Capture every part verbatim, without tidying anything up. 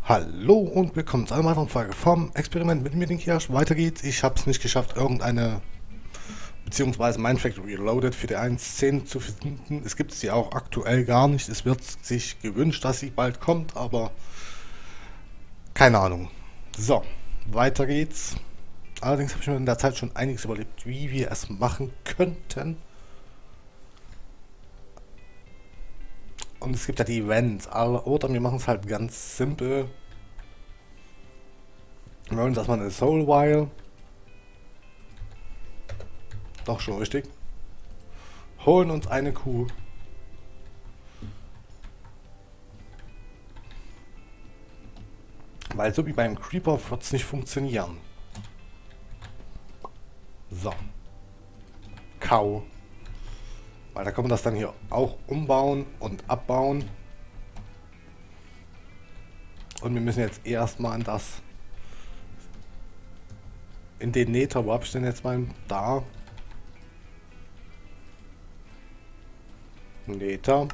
Hallo und willkommen zu einer weiteren Folge vom Experiment mit mir, den Kirsch. Weiter geht's. Ich habe es nicht geschafft, irgendeine, beziehungsweise Mindfactory Reloaded für die eins Punkt zehn zu finden. Es gibt sie auch aktuell gar nicht. Es wird sich gewünscht, dass sie bald kommt, aber keine Ahnung. So, weiter geht's. Allerdings habe ich mir in der Zeit schon einiges überlegt, wie wir es machen könnten. Und es gibt ja die Events, oder wir machen es halt ganz simpel. Wir holen uns erstmal eine Soul While. Doch schon richtig. Holen uns eine Kuh. Weil so wie beim Creeper wird es nicht funktionieren. So. Kau. Weil da kann man das dann hier auch umbauen und abbauen. Und wir müssen jetzt erstmal in das... In den Nether, wo hab ich denn jetzt mal? Da. Nether.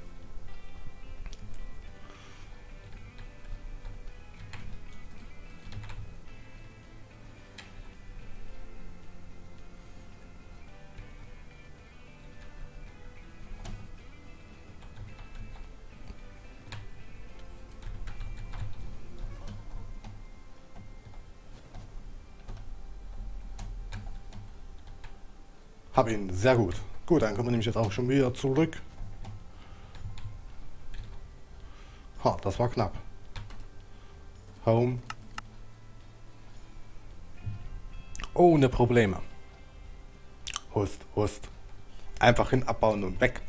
Hab ihn, sehr gut. Gut, dann kommen wir nämlich jetzt auch schon wieder zurück. Ha, das war knapp. Home. Ohne Probleme. Hust, hust. Einfach hin, abbauen und weg.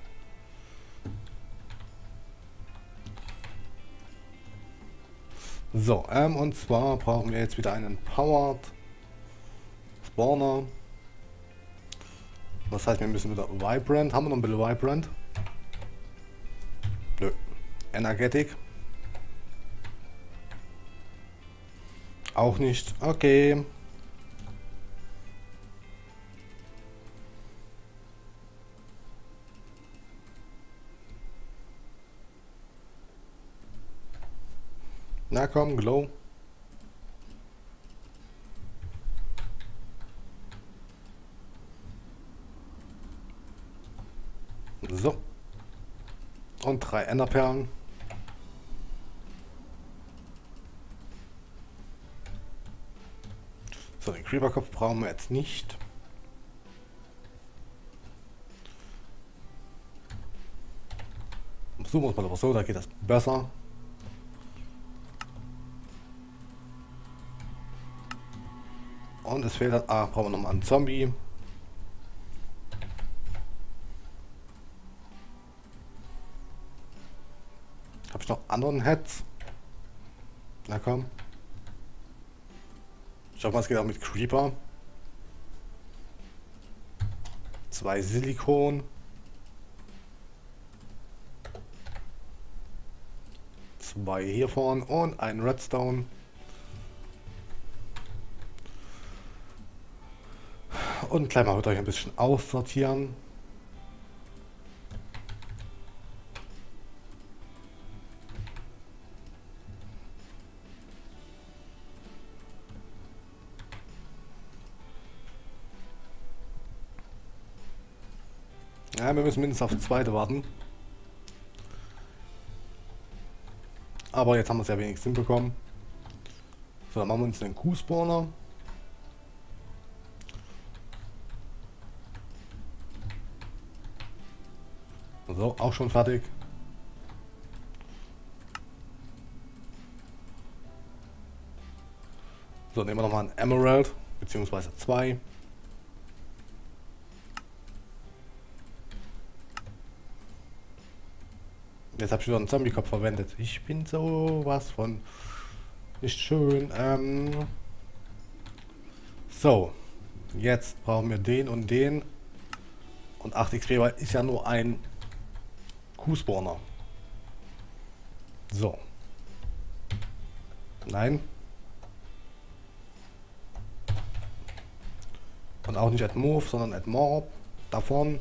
So, ähm, und zwar brauchen wir jetzt wieder einen Powered Spawner. Das heißt, wir müssen wieder Vibrant. Haben wir noch ein bisschen Vibrant? Nö. Energetic. Auch nicht. Okay. Na komm, Glow. So. Und drei Enderperlen. So, den Creeper-Kopf brauchen wir jetzt nicht. So muss man aber so, da geht das besser. Und es fehlt halt, ah, brauchen wir nochmal einen Zombie. Habe ich noch anderen Heads? Na komm. Ich hoffe, es geht auch mit Creeper. Zwei Silikon. Zwei hiervon und ein Redstone. Und gleich mal mit euch ein bisschen aussortieren. Ja, wir müssen mindestens auf die zweite warten. Aber jetzt haben wir es ja wenigstens hinbekommen. So, dann machen wir uns den Kuh-Spawner. So, auch schon fertig. So, nehmen wir nochmal ein Emerald, beziehungsweise zwei. Jetzt habe ich wieder einen Zombie-Kopf verwendet. Ich bin sowas von nicht schön. Ähm so, jetzt brauchen wir den und den. Und acht X P, weil ist ja nur ein Kuh-Spawner. So. Nein. Und auch nicht at Move, sondern at Mob. Davon.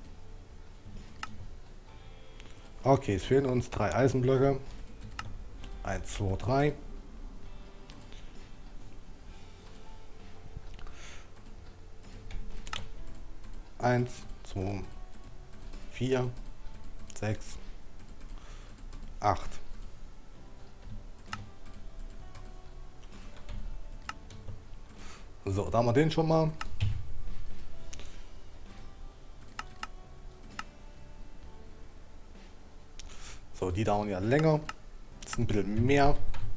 Okay, es fehlen uns drei Eisenblöcke. eins, zwei, drei. eins, zwei, vier, sechs, acht. So, da haben wir den schon mal. So, die dauern ja länger. Das ist ein bisschen mehr.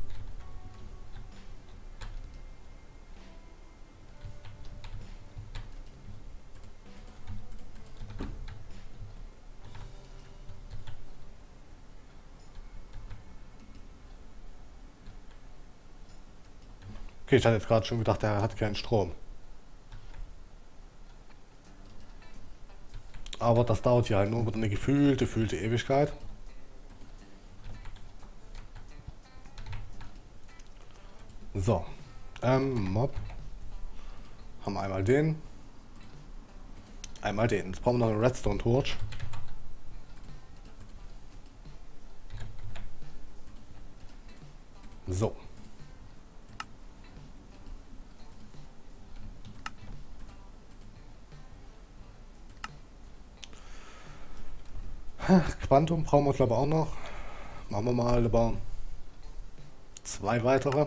Okay, ich hatte jetzt gerade schon gedacht, er hat keinen Strom. Aber das dauert ja halt nur eine gefühlte, gefühlte Ewigkeit. So, ähm, Mob. Haben einmal den. Einmal den. Jetzt brauchen wir noch eine Redstone Torch. So. Quantum brauchen wir glaube ich auch noch. Machen wir mal über zwei weitere.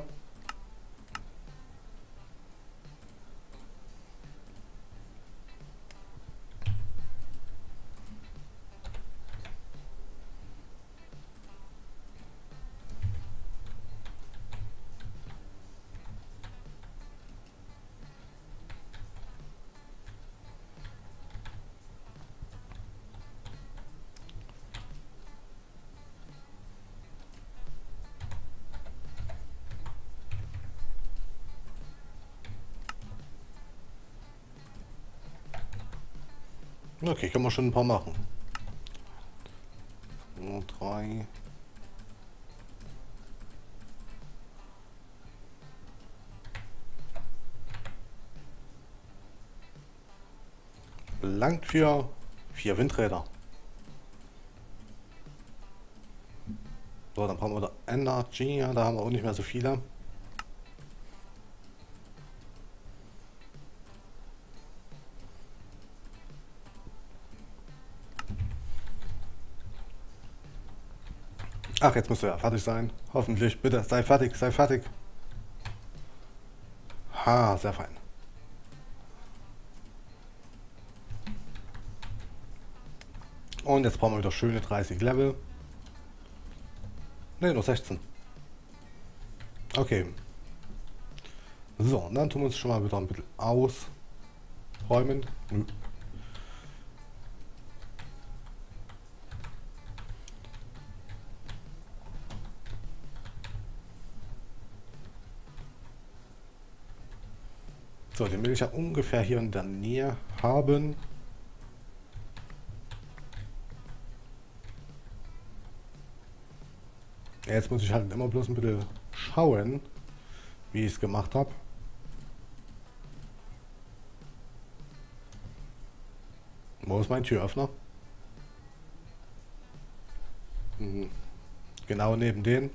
Okay, können wir schon ein paar machen. So, drei. Langt für vier Windräder. So, dann brauchen wir da Energy, ja, da haben wir auch nicht mehr so viele. Ach, jetzt musst du ja fertig sein. Hoffentlich, bitte, sei fertig, sei fertig. Ha, sehr fein. Und jetzt brauchen wir wieder schöne dreißig Level. Ne, nur sechzehn. Okay. So, und dann tun wir uns schon mal wieder ein bisschen ausräumen. Hm. So, den will ich ja ungefähr hier in der Nähe haben. Ja, jetzt muss ich halt immer bloß ein bisschen schauen, wie ich es gemacht habe. Wo ist mein Türöffner? Mhm. Genau neben den.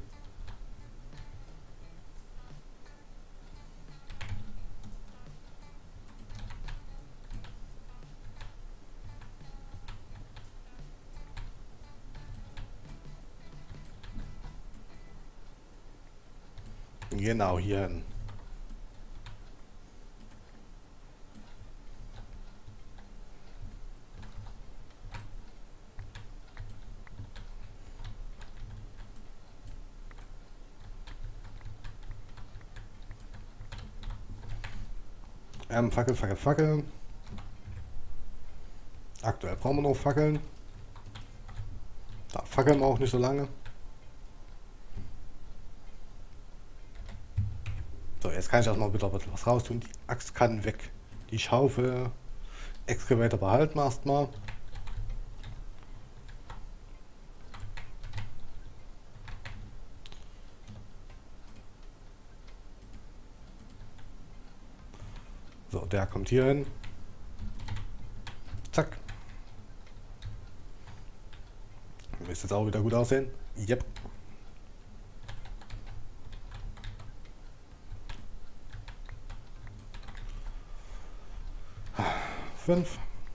Genau hier hin. Ähm, Fackel, Fackel, Fackel. Aktuell brauchen wir noch Fackeln. Da fackeln wir auch nicht so lange. So, jetzt kann ich erstmal wieder was raus tun. Die Axt kann weg. Die Schaufel, Excavator behalten wir erstmal. So, der kommt hier hin. Zack. Müsste jetzt auch wieder gut aussehen. Yep. fünf.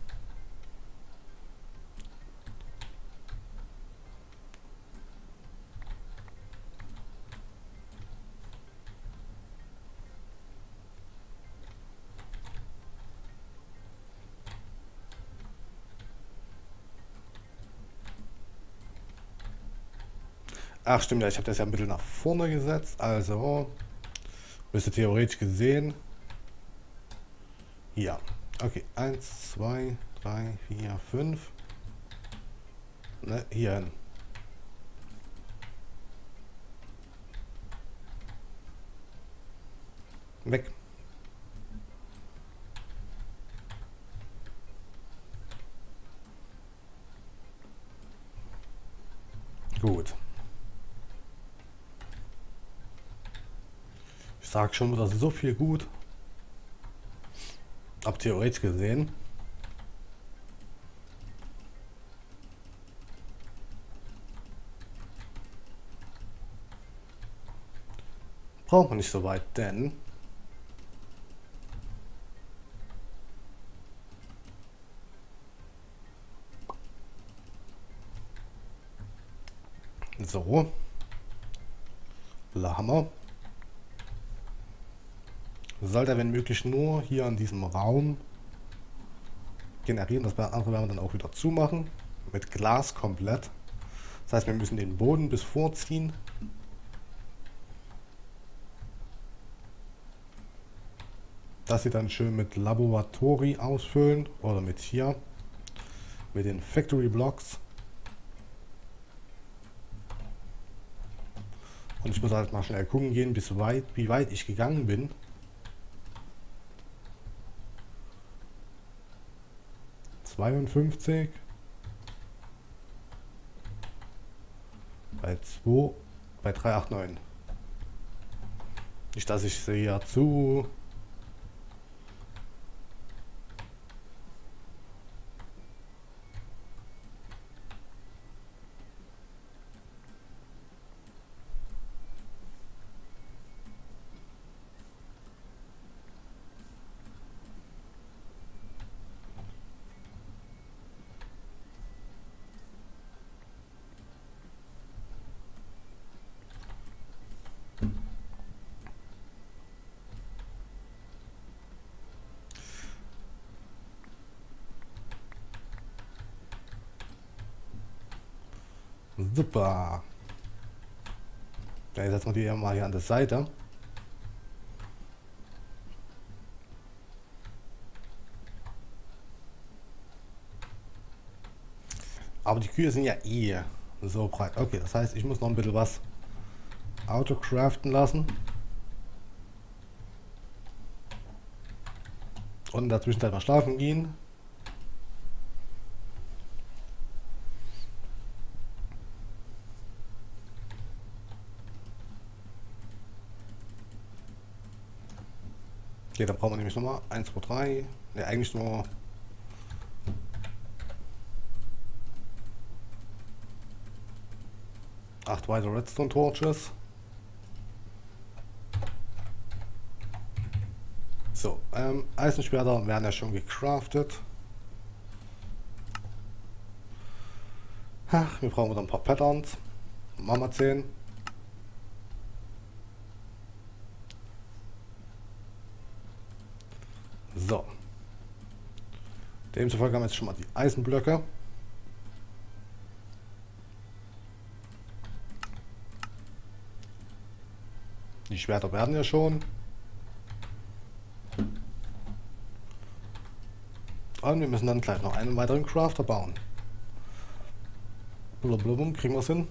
Ach stimmt, ja, ich habe das ja ein bisschen nach vorne gesetzt, also müsste theoretisch gesehen hier. Okay, eins, zwei, drei, vier, fünf. Ne, hier hin. Weg. Gut. Ich sag schon wieder so viel gut. Ab theoretisch gesehen. Braucht man nicht so weit, denn so. Hammer. Sollte wenn möglich nur hier in diesem Raum generieren. Das andere werden wir dann auch wieder zumachen. Mit Glas komplett. Das heißt, wir müssen den Boden bis vorziehen. Das hier dann schön mit Laboratory ausfüllen. Oder mit hier. Mit den Factory Blocks. Und ich muss halt mal schnell gucken gehen, bis weit, wie weit ich gegangen bin. zweiundfünfzig. Bei zwei, bei drei acht neun. Nicht, dass ich sehe ja zu. Super. Ja, jetzt setzen wir die mal hier an der Seite. Aber die Kühe sind ja eh so breit. Okay, das heißt, ich muss noch ein bisschen was autocraften lassen. Und in der Zwischenzeit mal schlafen gehen. Okay, dann brauchen wir nämlich nochmal eins, zwei, drei. Ne, eigentlich nur acht weitere Redstone Torches. So, ähm, Eisenschwerter werden ja schon gecraftet. Ach, wir brauchen wieder ein paar Patterns. Machen wir zehn. So. Demzufolge haben wir jetzt schon mal die Eisenblöcke. Die Schwerter werden ja schon. Und wir müssen dann gleich noch einen weiteren Crafter bauen. Blablabla, kriegen wir es hin.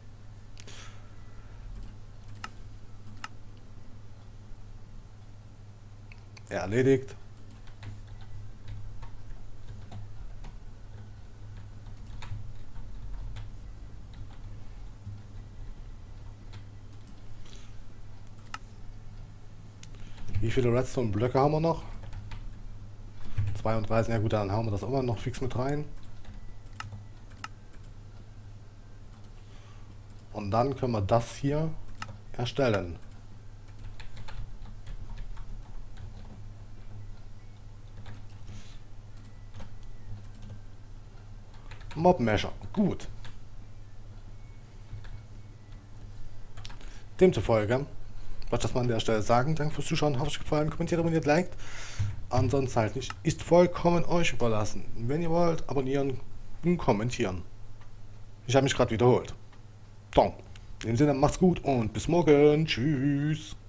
Erledigt. Wie viele Redstone-Blöcke haben wir noch? zweiunddreißig, ja gut, dann hauen wir das immer noch fix mit rein. Und dann können wir das hier erstellen. Mob-Mesher. Gut. Demzufolge wollte ich das mal an der Stelle sagen. Danke fürs Zuschauen. Hoffe, es euch gefallen. Kommentiert, abonniert, liked. Ansonsten halt nicht. Ist vollkommen euch überlassen. Wenn ihr wollt, abonnieren und kommentieren. Ich habe mich gerade wiederholt. Don. In dem Sinne, macht's gut und bis morgen. Tschüss.